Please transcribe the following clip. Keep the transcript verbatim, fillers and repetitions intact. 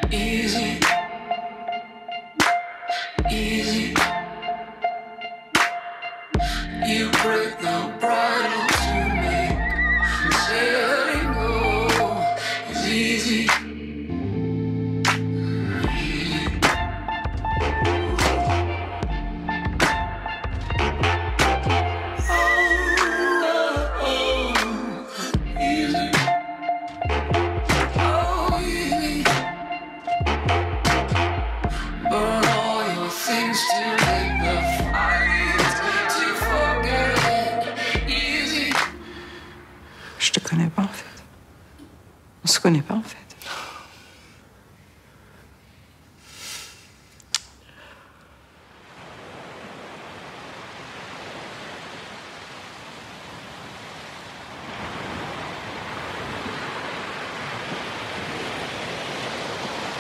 Easy, easy. You break the bridle to make letting go is easy. Je te connais pas en fait. On se connaît pas en fait.